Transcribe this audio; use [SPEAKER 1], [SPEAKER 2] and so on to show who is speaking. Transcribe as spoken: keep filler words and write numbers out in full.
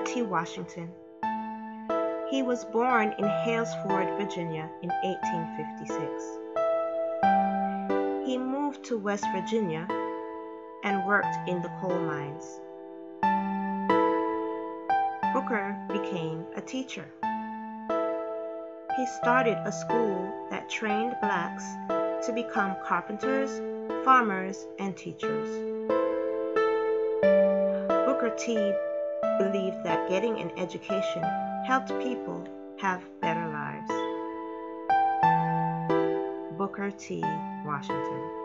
[SPEAKER 1] T. Washington. He was born in Halesford, Virginia in eighteen fifty-six. He moved to West Virginia and worked in the coal mines. Booker became a teacher. He started a school that trained blacks to become carpenters, farmers, and teachers. Booker T believed that getting an education helped people have better lives. Booker T. Washington.